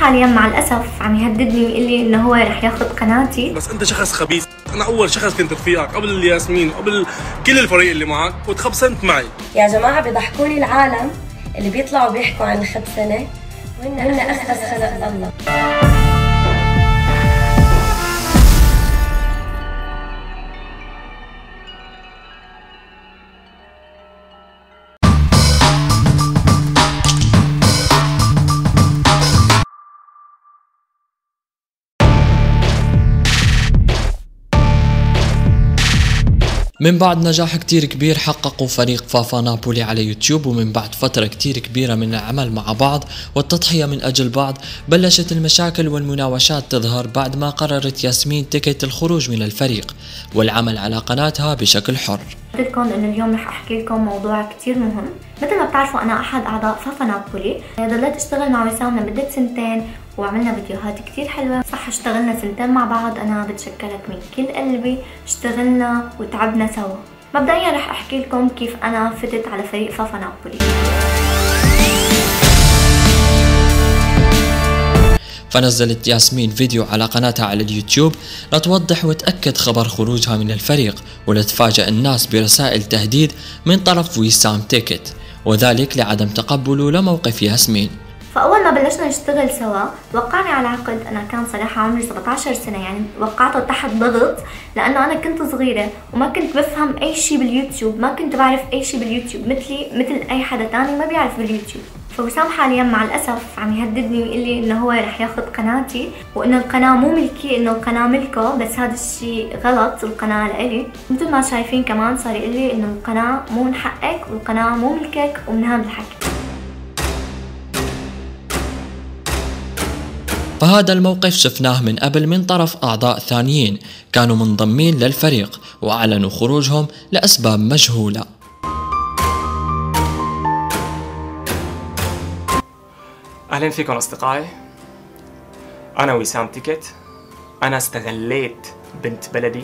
حاليا مع الاسف عم يهددني ويقول لي انه هو رح ياخذ قناتي. بس انت شخص خبيث، انا اول شخص كنت رفيقك قبل ياسمين وقبل كل الفريق اللي معك وتخبصنت معي. يا جماعه بيضحكوني العالم اللي بيطلعوا بيحكوا عن الخبثنه وإن أخبث خلق الله. من بعد نجاح كتير كبير حققوا فريق فافا نابولي على يوتيوب، ومن بعد فترة كتير كبيرة من العمل مع بعض والتضحية من أجل بعض، بلشت المشاكل والمناوشات تظهر بعد ما قررت ياسمين تكت الخروج من الفريق والعمل على قناتها بشكل حر. قلت لكم انه اليوم رح احكي لكم موضوع كتير مهم. مثل ما بتعرفوا انا احد اعضاء فافا نابولي، ضليت اشتغل مع وسام لمدة 2 سنين وعملنا فيديوهات كتير حلوة. صح اشتغلنا 2 سنين مع بعض، انا بتشكرك من كل قلبي، اشتغلنا وتعبنا سوا. مبدئيا رح احكي لكم كيف انا فتت على فريق فافا نابولي. فنزلت ياسمين فيديو على قناتها على اليوتيوب لتوضح وتأكد خبر خروجها من الفريق، ولتفاجأ الناس برسائل تهديد من طرف وسام تيكت، وذلك لعدم تقبله لموقف ياسمين. فأول ما بلشنا نشتغل سوا وقعني على عقد. أنا كان صراحة عمري 17 سنة، يعني وقعته تحت ضغط لأنه أنا كنت صغيرة وما كنت بفهم أي شيء باليوتيوب، ما كنت بعرف أي شيء باليوتيوب مثل أي حدا تاني ما بيعرف باليوتيوب. فوسام حاليا مع الأسف عم يهددني ويقول لي إنه هو رح ياخذ قناتي وإنه القناة مو ملكي، إنه القناة ملكه، بس هذا الشيء غلط، القناة لإلي. مثل ما شايفين كمان صار يقول لي إنه القناة مو من حقك والقناة مو ملكك ومن هذا الحكي. فهذا الموقف شفناه من قبل من طرف أعضاء ثانيين كانوا منضمين للفريق وأعلنوا خروجهم لأسباب مجهولة. أهلا فيكم أصدقائي، أنا وسام تيكت. أنا استغليت بنت بلدي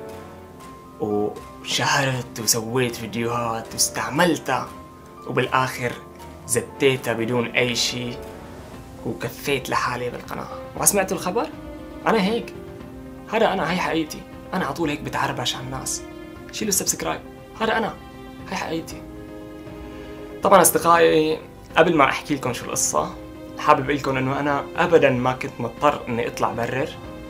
وشهرت وسويت فيديوهات واستعملتها وبالآخر زتيتها بدون أي شيء وكفيت لحالي بالقناة. ما سمعتوا الخبر؟ أنا هيك، هذا أنا، هاي حقيقتي. أنا على طول هيك بتعربش على الناس. شيلوا السبسكرايب، هذا أنا، هاي حقيقتي. طبعا أصدقائي، قبل ما أحكي لكم شو القصة، حابب أقول لكم إنه أنا أبدا ما كنت مضطر إني أطلع برر.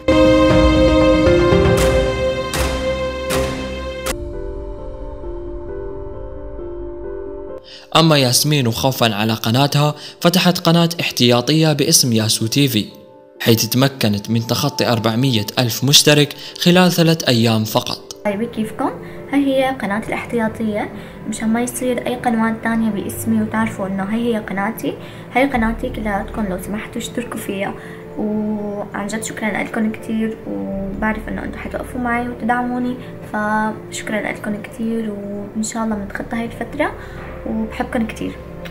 أما ياسمين وخوفا على قناتها فتحت قناة احتياطية باسم ياسو تي في، حيث تمكنت من تخطي 400 ألف مشترك خلال 3 أيام فقط. طيب كيفكم؟ هي قناة الاحتياطية، مشان ما يصير أي قنوات تانية باسمي وتعرفوا إنه هي قناتي. هاي قناتي كلياتكم لو سمحتوا اشتركوا فيها، وعن جد شكرا لكم كتير، وبعرف إنه أنتم حتوقفوا معي وتدعموني، فشكرا لكم كتير، وإن شاء الله بنتخطى هاي الفترة وبحبكم كتير.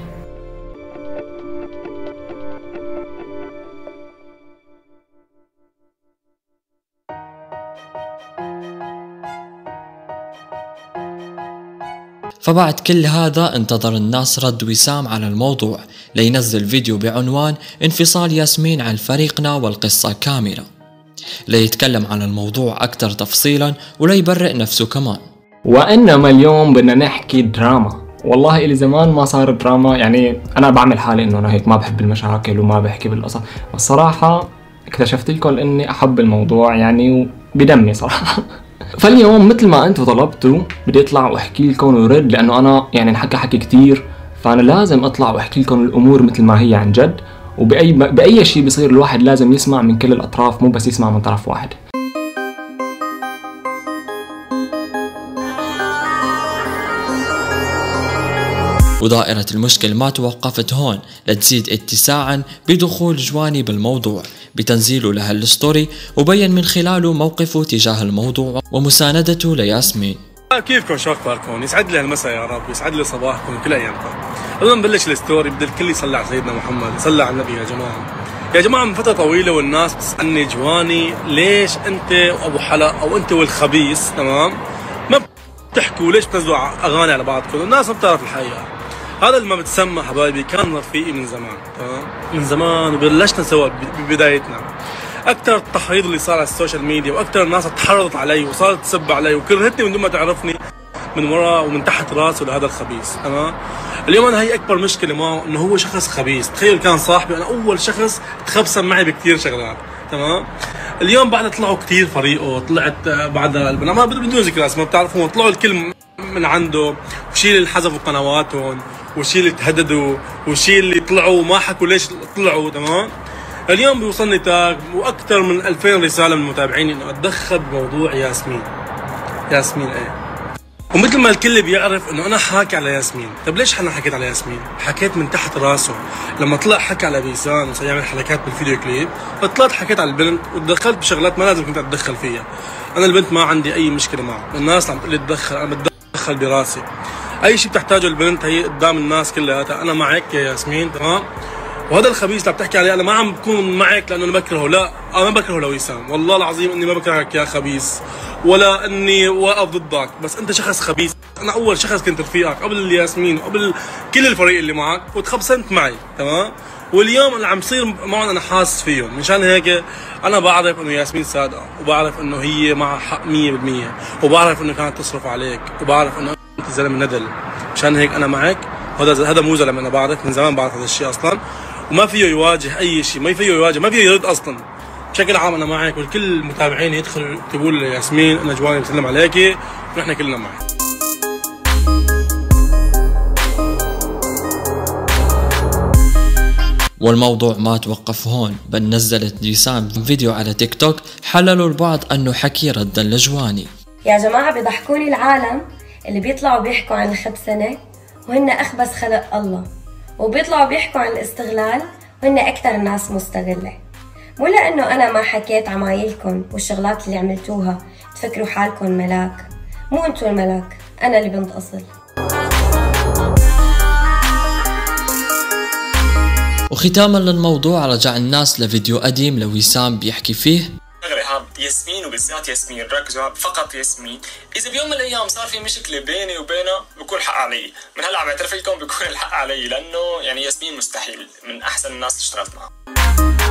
فبعد كل هذا انتظر الناس رد وسام على الموضوع لينزل فيديو بعنوان انفصال ياسمين عن فريقنا والقصة كاملة، ليتكلم عن الموضوع أكثر تفصيلا وليبرئ نفسه كمان. وإنما اليوم بدنا نحكي دراما. والله إلي زمان ما صار دراما، يعني أنا بعمل حالي إنه أنا هيك ما بحب المشاكل وما بحكي بالقصص، والصراحة اكتشفت لكم إني أحب الموضوع يعني بدمي صراحة. فاليوم مثل ما أنتم طلبتوا بدي أطلع وأحكي لكم ورد، لأنه أنا يعني انحكى حكي كتير، فأنا لازم أطلع وأحكي لكم الأمور مثل ما هي عن جد، وبأي شيء بيصير الواحد لازم يسمع من كل الأطراف، مو بس يسمع من طرف واحد. ودائرة المشكل ما توقفت هون لتزيد اتساعا بدخول جواني بالموضوع بتنزيله لها الستوري، وبين من خلاله موقفه تجاه الموضوع ومساندته لياسمين. كيفكم؟ شو اخباركم؟ يسعد لي هالمساء يا رب، يسعد لي صباحكم وكل ايامكم. قبل ما نبلش الستوري بدي الكل يصلي على سيدنا محمد، يصلي على النبي. يا جماعه من فتره طويله والناس بتسالني جواني ليش انت وابو حلا او انت والخبيث تمام ما بتحكوا، ليش بتنزلوا اغاني على بعضكم؟ الناس ما بتعرف الحقيقه. هذا اللي ما بتسمى حبايبي كان رفيقي من زمان، تمام؟ من زمان وبلشنا سوا ببدايتنا. اكثر التحريض اللي صار على السوشيال ميديا واكثر الناس تحرضت علي وصارت تسب علي وكرهتني من دون ما تعرفني من وراء ومن تحت راسه لهذا الخبيث، تمام؟ اليوم انا هي اكبر مشكله معه انه هو شخص خبيث. تخيل كان صاحبي، انا اول شخص تخبصن معي بكثير شغلات، تمام؟ اليوم بعد طلعوا كثير فريقه، طلعت بعد البرنامج بدون ذكر اسماء بتعرفون، طلعوا الكل من عنده، وشي اللي حذفوا قنواتهم، وشي اللي تهددوا، وشي اللي طلعوا وما حكوا ليش طلعوا، تمام؟ اليوم بيوصلني تاج واكثر من 2000 رساله من المتابعين انه اتدخل بموضوع ياسمين. ياسمين ايه؟ ومثل ما الكل بيعرف انه انا حاكي على ياسمين. طب ليش انا حكيت على ياسمين؟ حكيت من تحت راسه لما طلع حكى على بيسان وصار يعمل حركات بالفيديو كليب، فطلعت حكيت على البنت وتدخلت بشغلات ما لازم كنت اتدخل فيها. انا البنت ما عندي اي مشكله معها، الناس عم تقول لي تدخل، انا بتدخل براسي. اي شيء بتحتاجه البنت هي قدام الناس كلها، انا معك يا ياسمين، تمام؟ وهذا الخبيث اللي عم تحكي عليه انا ما عم بكون معك لانه انا بكرهه، لا انا ما بكرهه لويسام، والله العظيم اني ما بكرهك يا خبيث ولا اني واقف ضدك، بس انت شخص خبيث. انا اول شخص كنت رفيقك قبل الياسمين وقبل كل الفريق اللي معك وتخبصنت معي، تمام؟ واليوم اللي عم يصير معهم انا حاسس فيهم، مشان هيك انا بعرف انه ياسمين صادقه، وبعرف انه هي معها حق 100%، وبعرف انه كانت تصرف عليك، وبعرف انه انت زلمه ندل، مشان هيك انا معك. هذا مو زلمه، انا بعرف من زمان، بعرف هذا الشيء اصلا، وما فيه يواجه اي شيء، ما فيه يواجه، ما فيه يرد اصلا. بشكل عام انا معك، والكل المتابعين يدخلوا يكتبوا لي ياسمين انا جواني بسلم عليكي ونحن كلنا معك. والموضوع ما توقف هون، بل نزلت ويسام فيديو على تيك توك حللوا البعض انه حكي ردا لجواني. يا جماعة بيضحكوني العالم اللي بيطلعوا بيحكوا عن الخبثنة وهن أخبث خلق الله، وبيطلعوا بيحكوا عن الاستغلال وهن أكثر الناس مستغلة. مو لأنه أنا ما حكيت عمايلكم والشغلات اللي عملتوها تفكروا حالكم ملاك، مو أنتوا الملاك، أنا اللي بنت أصل. وختاما للموضوع رجع الناس لفيديو قديم لويسام بيحكي فيه ياسمين، وبالذات ياسمين، ركزوا فقط ياسمين. اذا بيوم من الايام صار في مشكله بيني وبينها بكون الحق علي، من هلا عم بعترف لكم بكون الحق علي، لانه يعني ياسمين مستحيل من احسن الناس اللي اشتغلت معها.